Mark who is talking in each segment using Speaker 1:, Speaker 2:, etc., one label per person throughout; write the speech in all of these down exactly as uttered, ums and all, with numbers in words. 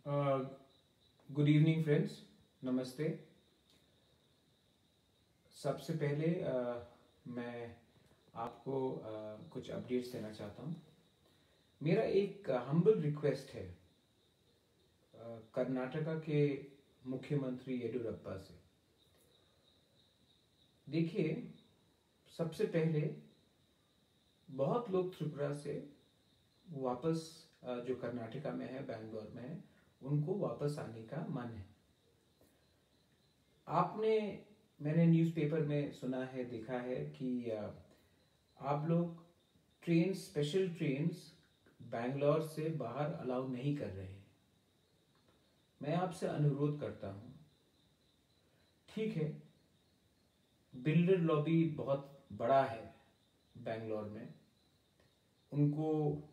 Speaker 1: Good evening friends, नमस्ते। सबसे पहले uh, मैं आपको uh, कुछ अपडेट्स देना चाहता हूँ। मेरा एक हम्बल रिक्वेस्ट है uh, कर्नाटका के मुख्यमंत्री येडियुरप्पा से। देखिए, सबसे पहले बहुत लोग त्रिपुरा से वापस uh, जो कर्नाटका में है, बैंगलोर में है, उनको वापस आने का मन है। आपने मैंने न्यूज़पेपर में सुना है, देखा है कि आप लोग ट्रेन स्पेशल ट्रेन्स बैंगलोर से बाहर अलाउ नहीं कर रहे हैं। मैं आपसे अनुरोध करता हूँ, ठीक है, बिल्डर लॉबी बहुत बड़ा है बैंगलोर में, उनको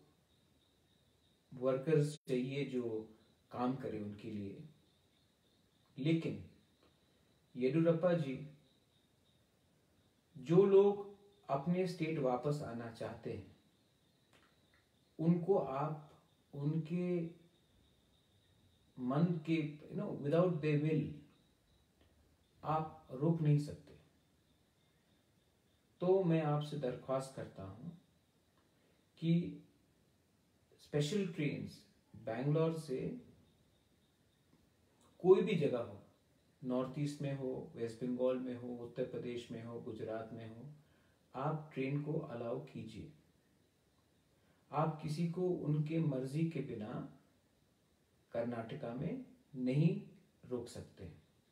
Speaker 1: वर्कर्स चाहिए जो काम करे उनके लिए, लेकिन येडियुरप्पा जी, जो लोग अपने स्टेट वापस आना चाहते हैं उनको आप उनके मन के you know without they will आप रोक नहीं सकते। तो मैं आपसे दरख्वास्त करता हूं कि स्पेशल ट्रेन्स बैंगलोर से कोई भी जगह हो, नॉर्थ ईस्ट में हो, वेस्ट बंगाल में हो, उत्तर प्रदेश में हो, गुजरात में हो, आप ट्रेन को अलाउ कीजिए। आप किसी को उनके मर्जी के बिना कर्नाटका में नहीं रोक सकते।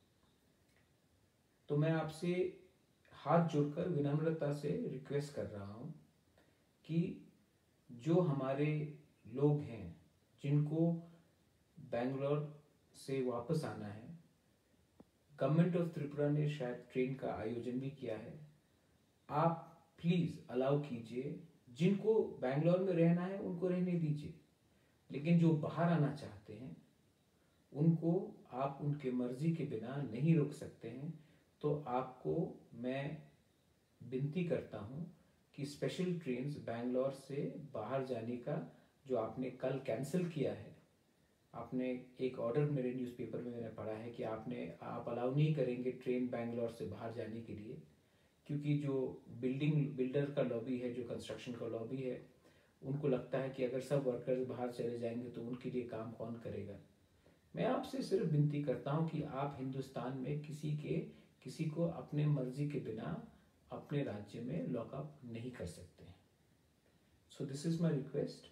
Speaker 1: तो मैं आपसे हाथ जोड़कर विनम्रता से रिक्वेस्ट कर रहा हूं कि जो हमारे लोग हैं जिनको बैंगलोर से वापस आना है, गवर्नमेंट ऑफ त्रिपुरा ने शायद ट्रेन का आयोजन भी किया है, आप प्लीज अलाउ कीजिए। जिनको बैंगलोर में रहना है उनको रहने दीजिए, लेकिन जो बाहर आना चाहते हैं उनको आप उनके मर्जी के बिना नहीं रोक सकते हैं। तो आपको मैं विनती करता हूं कि स्पेशल ट्रेन्स बैंगलोर से बाहर जाने का जो आपने कल कैंसिल किया है, आपने एक ऑर्डर मेरे न्यूज़पेपर में मैंने पढ़ा है कि आपने आप अलाउ नहीं करेंगे ट्रेन बैंगलोर से बाहर जाने के लिए, क्योंकि जो बिल्डिंग बिल्डर का लॉबी है, जो कंस्ट्रक्शन का लॉबी है, उनको लगता है कि अगर सब वर्कर्स बाहर चले जाएंगे तो उनके लिए काम कौन करेगा। मैं आपसे सिर्फ विनती करता हूं कि आप हिंदुस्तान में किसी के किसी को अपने मर्जी के बिना अपने राज्य में लॉकअप नहीं कर सकते। So this is my request.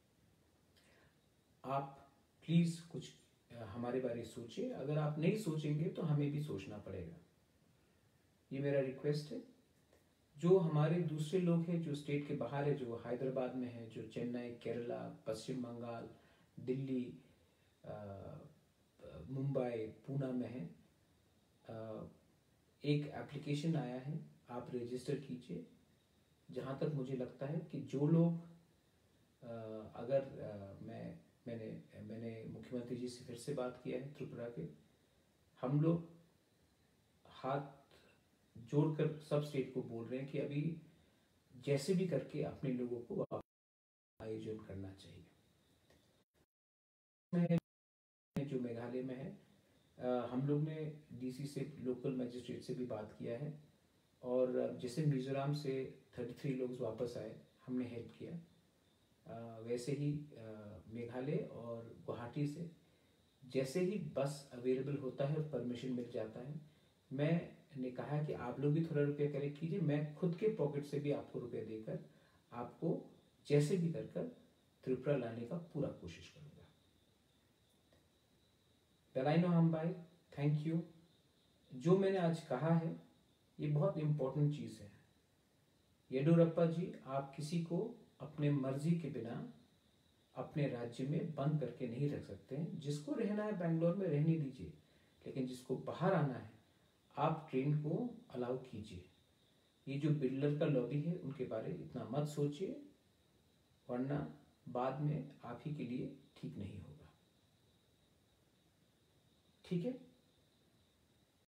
Speaker 1: आप प्लीज कुछ हमारे बारे में सोचिए। अगर आप नहीं सोचेंगे तो हमें भी सोचना पड़ेगा। ये मेरा रिक्वेस्ट है। जो हमारे दूसरे लोग हैं जो स्टेट के बाहर है, जो हैदराबाद में है, जो चेन्नई, केरला, पश्चिम बंगाल, दिल्ली, मुंबई, पूना में है, आ, एक एप्लीकेशन आया है, आप रजिस्टर कीजिए। जहाँ तक मुझे लगता है कि जो लोग आ, अगर आ, मैं मैंने मैंने मुख्यमंत्री जी से फिर से बात किया है त्रिपुरा के, हम लोग हाथ जोड़कर सब स्टेट को बोल रहे हैं कि अभी जैसे भी करके अपने लोगों को आयोजन करना चाहिए। जो मेघालय में है, आ, हम लोग ने डीसी से, लोकल मजिस्ट्रेट से भी बात किया है, और जैसे मिजोरम से तैंतीस लोग वापस आए, हमने हेल्प किया, आ, वैसे ही मेघालय और गुवाहाटी से जैसे ही बस अवेलेबल होता है, परमिशन मिल जाता है, मैंने कहा कि आप लोग भी थोड़ा रुपया कलेक्ट कीजिए, मैं खुद के पॉकेट से भी आपको रुपया देकर आपको जैसे भी कर कर त्रिपुरा लाने का पूरा कोशिश करूंगा। बेलाइनो हम भाई, थैंक यू। जो मैंने आज कहा है ये बहुत इंपॉर्टेंट चीज है। येडियुरप्पा जी, आप किसी को अपने मर्जी के बिना अपने राज्य में बंद करके नहीं रख सकते हैं। जिसको रहना है बैंगलोर में रहने दीजिए, लेकिन जिसको बाहर आना है आप ट्रेन को अलाउ कीजिए। ये जो बिल्डर का लॉबी है उनके बारे में इतना मत सोचिए, वरना बाद में आप ही के लिए ठीक नहीं होगा। ठीक है।